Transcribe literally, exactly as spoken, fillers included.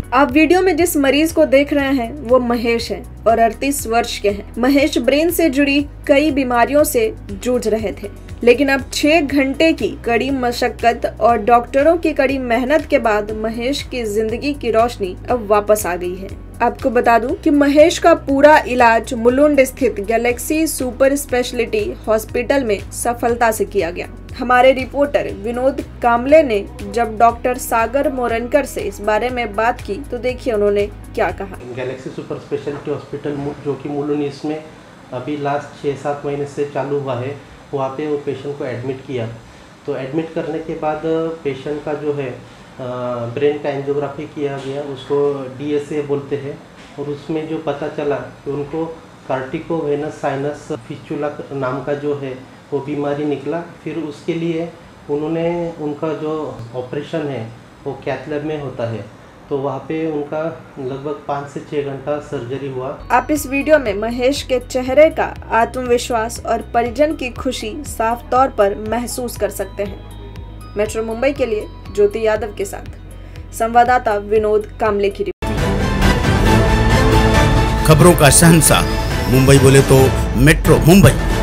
आप वीडियो में जिस मरीज को देख रहे हैं वो महेश है और अड़तीस वर्ष के हैं। महेश ब्रेन से जुड़ी कई बीमारियों से जूझ रहे थे, लेकिन अब छह घंटे की कड़ी मशक्कत और डॉक्टरों की कड़ी मेहनत के बाद महेश की जिंदगी की रोशनी अब वापस आ गई है। आपको बता दूं कि महेश का पूरा इलाज मुलुंड स्थित गैलेक्सी सुपर स्पेशलिटी हॉस्पिटल में सफलता से किया गया। हमारे रिपोर्टर विनोद कामले ने जब डॉक्टर सागर मोरनकर से इस बारे में बात की तो देखिए उन्होंने क्या कहा। गैलेक्सी सुपर स्पेशलिटी हॉस्पिटल जो कि मुलुंड इसमें अभी लास्ट छः सात महीने से चालू हुआ है, वहाँ पे वो पेशेंट को एडमिट किया। तो एडमिट करने के बाद पेशेंट का जो है ब्रेन का एंजियोग्राफी किया गया, उसको डी एस ए बोलते हैं, और उसमें जो पता चला कि उनको कार्टिकोवेनस साइनस फिस्चुला नाम का जो है वो बीमारी निकला। फिर उसके लिए उन्होंने उनका जो ऑपरेशन है वो कैथ लैब में होता है, तो वहाँ पे उनका लगभग पाँच से छः घंटा सर्जरी हुआ। आप इस वीडियो में महेश के चेहरे का आत्मविश्वास और परिजन की खुशी साफ तौर पर महसूस कर सकते हैं। मेट्रो मुंबई के लिए ज्योति यादव के साथ संवाददाता विनोद कामले की रिपोर्ट। खबरों का शहंशाह मुंबई बोले तो मेट्रो मुंबई।